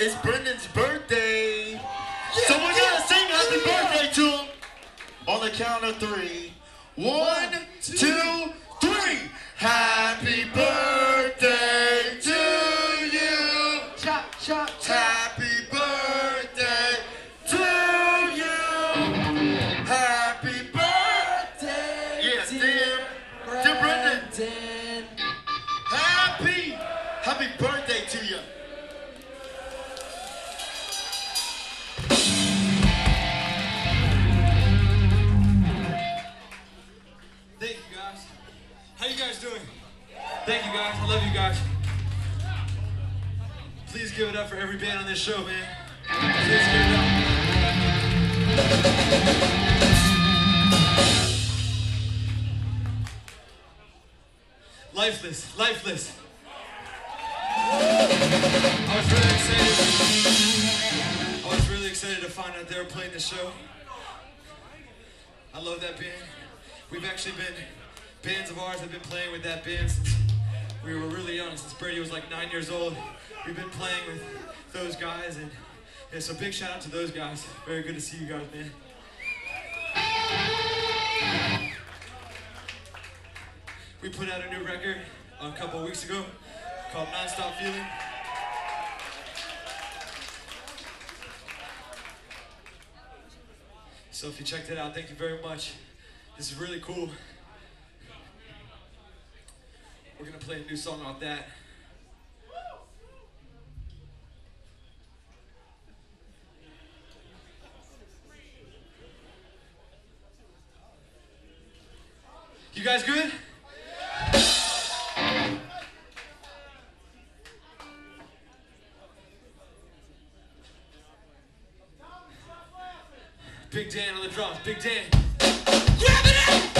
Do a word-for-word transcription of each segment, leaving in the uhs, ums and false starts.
it's Brendan's birthday. So we're gonna sing happy birthday to him on the count of three. One, two, three. Happy birthday to you. Chop, chop, chop. Happy birthday to you. Happy birthday. Yeah, dear, dear Brendan. Happy, happy birthday to you. Thank you guys. How you guys doing? Thank you guys. I love you guys. Please give it up for every band on this show, man. Please give it up. Lifeless, lifeless. I was really excited. I was really excited to find out they were playing this show. I love that band. We've actually been, bands of ours have been playing with that band since we were really young, since Brady was like nine years old. We've been playing with those guys, and yeah, so big shout out to those guys. Very good to see you guys, man. We put out a new record a couple of weeks ago called Non-Stop Feeling. So if you checked it out, thank you very much. This is really cool. We're gonna play a new song off that. You guys good? Big Dan on the drums, Big Dan. Grab it up!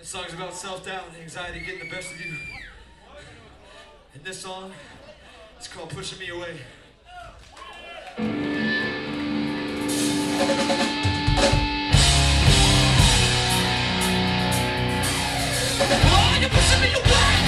This song's about self-doubt and anxiety getting the best of you. And this song, it's called Pushing Me Away. Oh, you're pushing me away!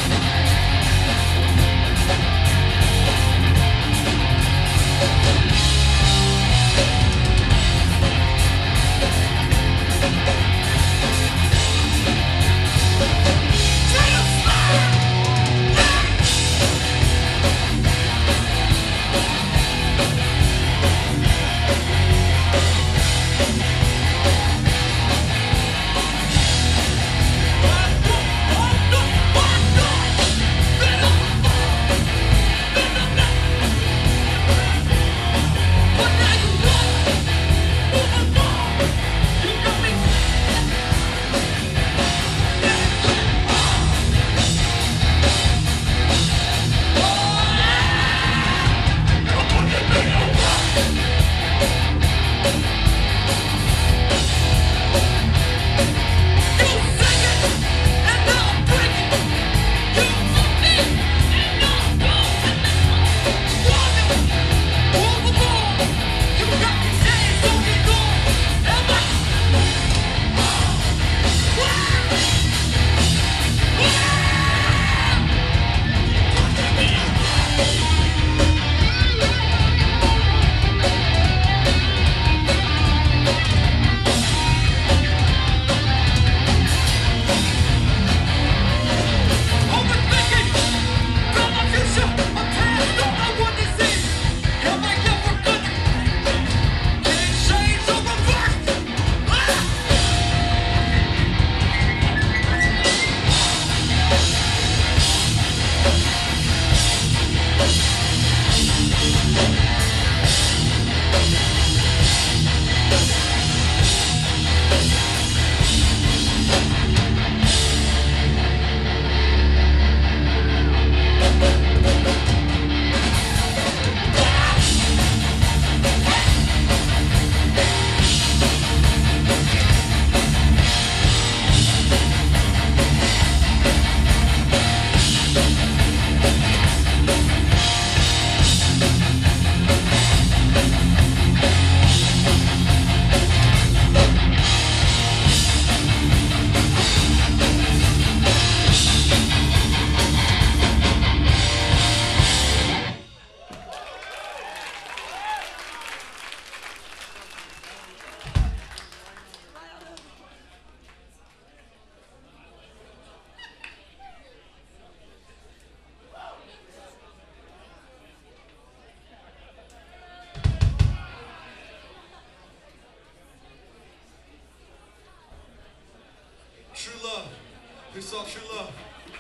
True Love. Who saw True Love?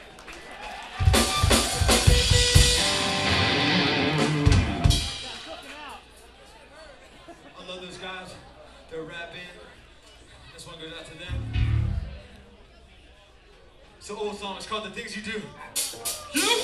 I love those guys. They're a rap band. This one goes out to them. It's an old song. It's called The Things You Do. You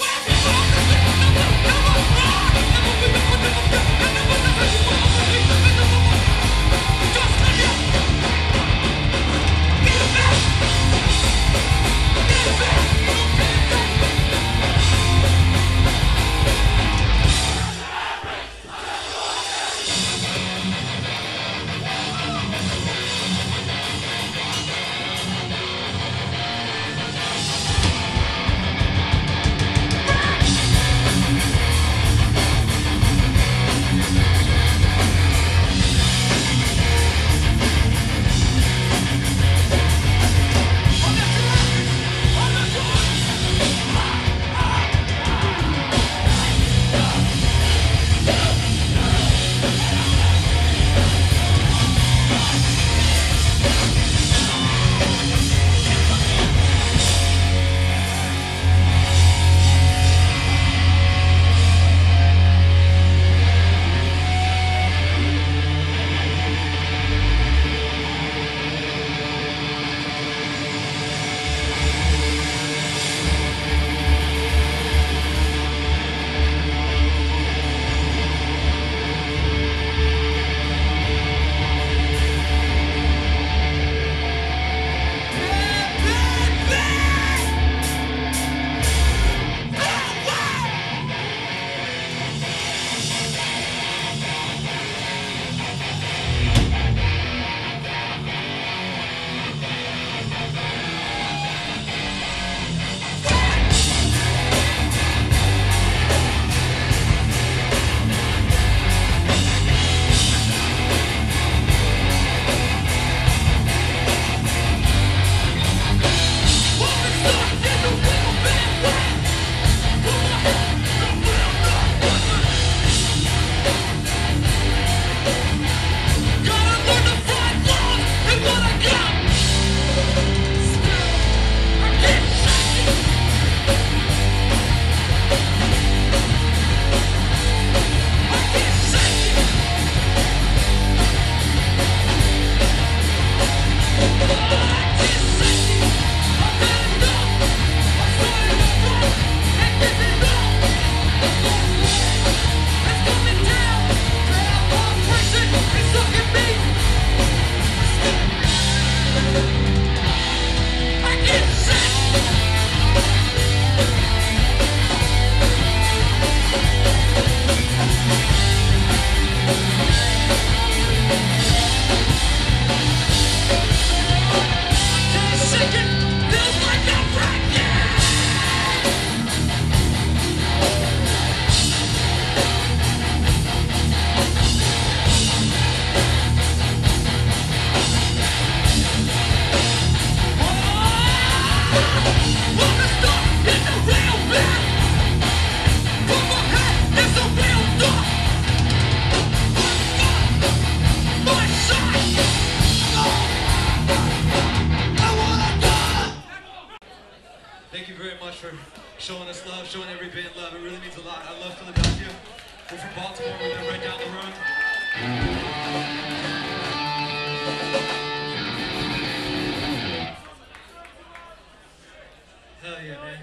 showing us love, showing every band love. It really means a lot. I love Philadelphia. We're from Baltimore. We live right down the road. Hell yeah, man.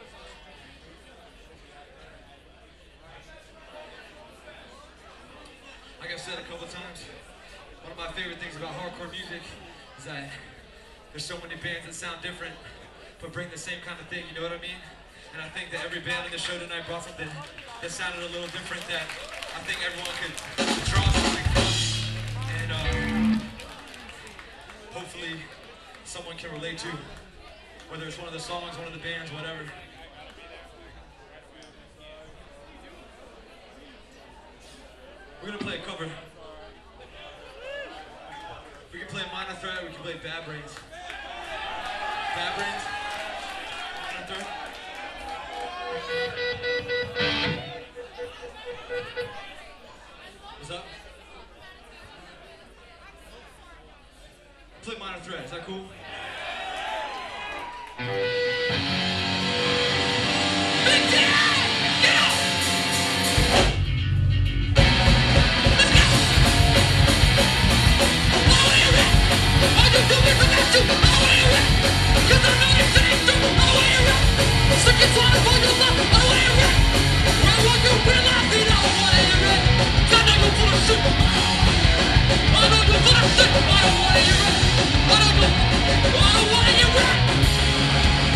Like I've said a couple times, one of my favorite things about hardcore music is that there's so many bands that sound different, but bring the same kind of thing, you know what I mean? And I think that every band on the show tonight brought something that sounded a little different that I think everyone could draw something from. And uh, hopefully someone can relate to, whether it's one of the songs, one of the bands, whatever. We're gonna play a cover. We can play Minor Threat, we can play Bad Brains. Bad Brains? Minor Threat? What's up? Play Minor Threat, is that cool? Big Dad! Get up! I don't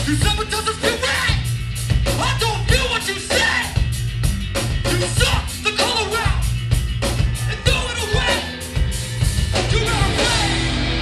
You said what doesn't feel right. I don't feel what you said. You suck the color out and throw it away. You better wait.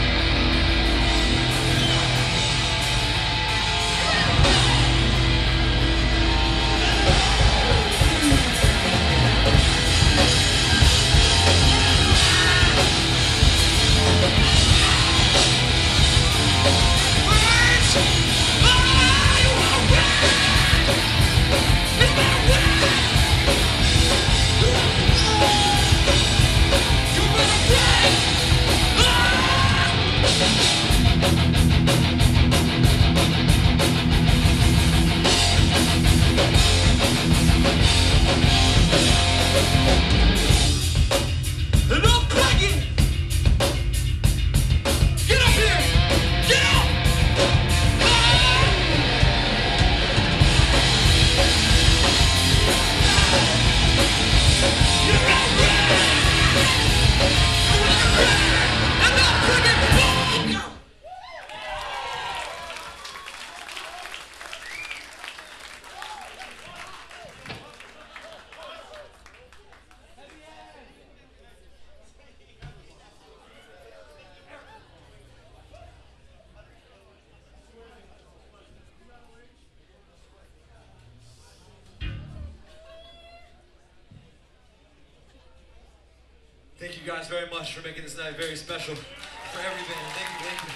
Thank you guys very much for making this night very special for every band. Thank you, thank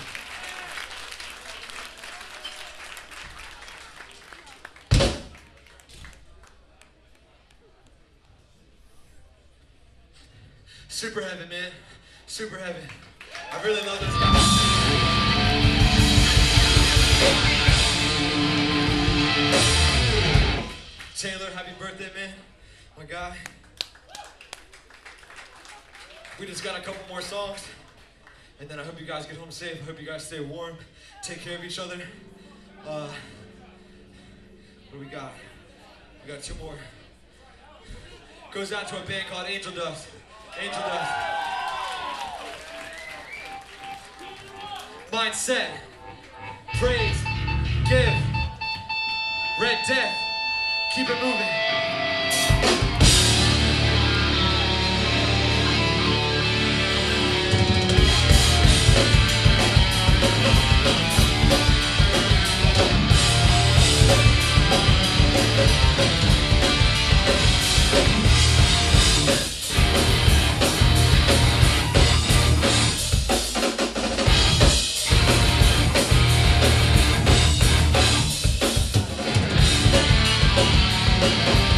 you. Super heaven, man. Super heaven. I really love those guys. Taylor, happy birthday, man. My guy. We just got a couple more songs, and then I hope you guys get home safe. I hope you guys stay warm, take care of each other. Uh, what do we got? We got two more. Goes out to a band called Angel Dust. Angel Dust. Mindset, praise, give, Red Death, keep it moving. We'll be right back.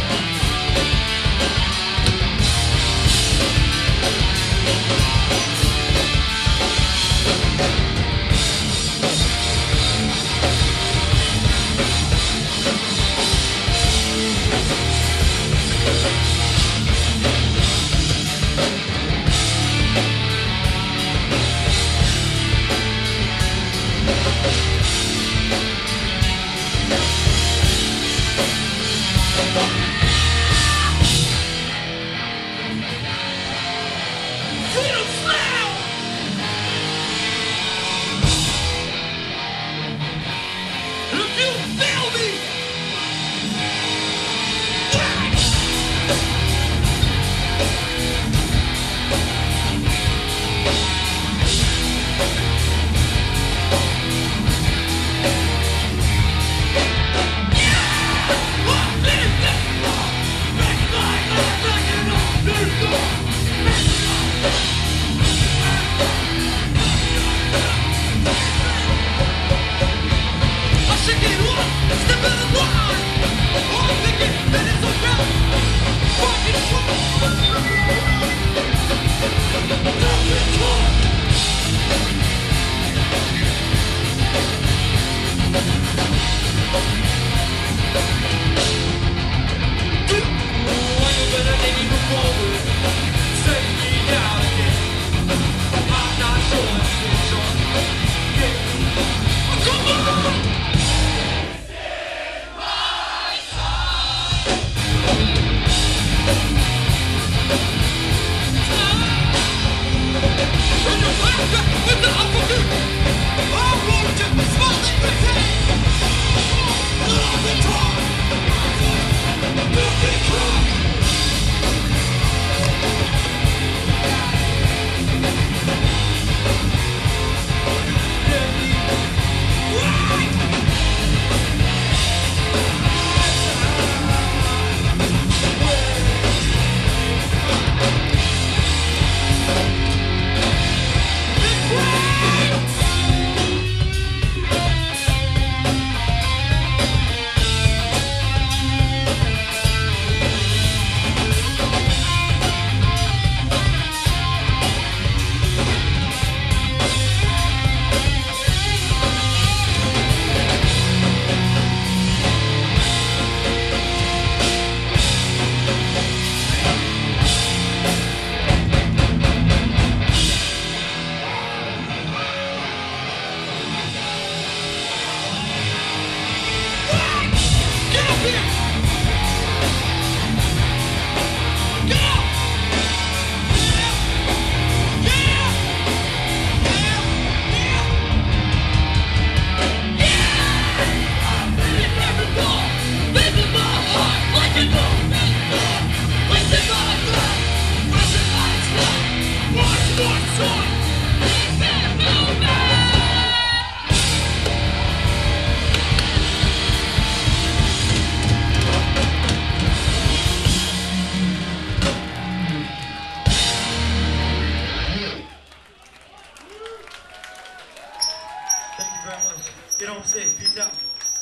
Pennsylvania. Peace out.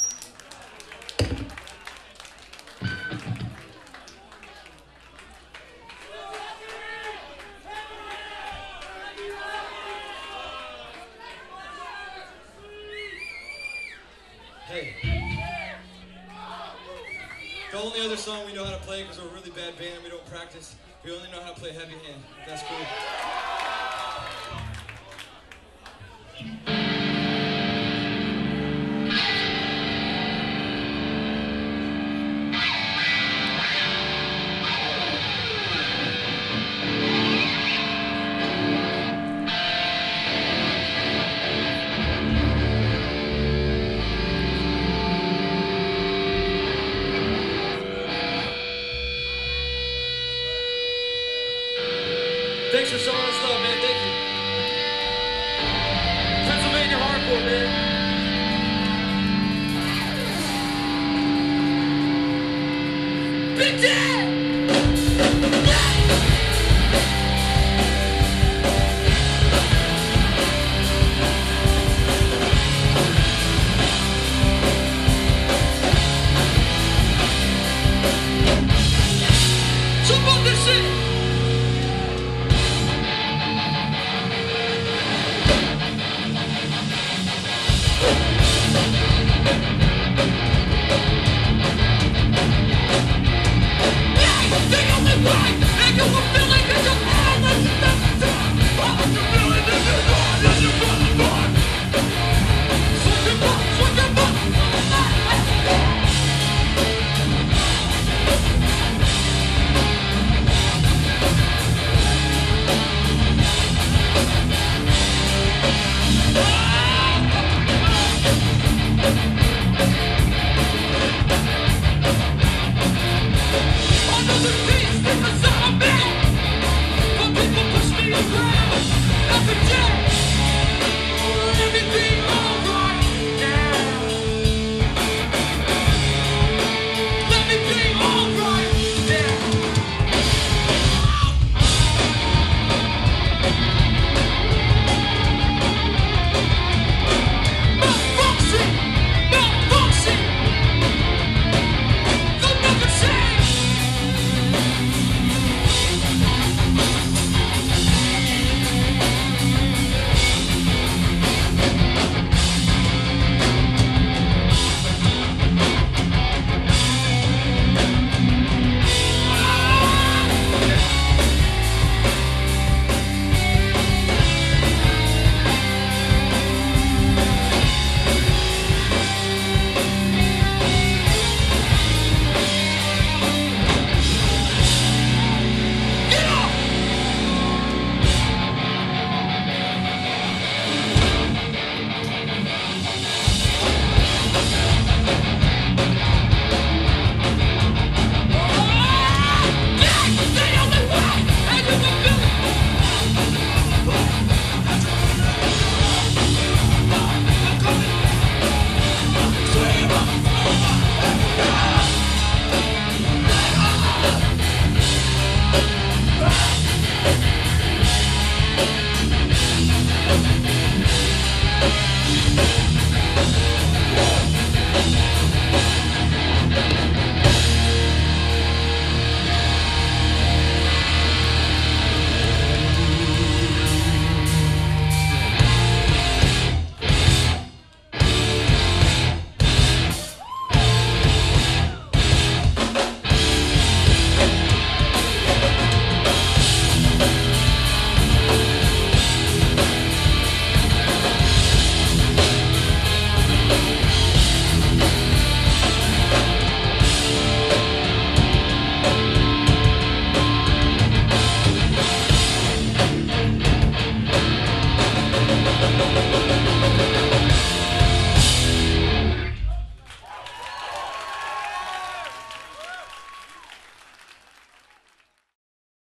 Hey. The only other song we know how to play, because we're a really bad band and we don't practice, we only know how to play Heavy Hand. That's cool. Thanks for showing us love, man. Thank you. Pennsylvania hardcore, man. Big Dad!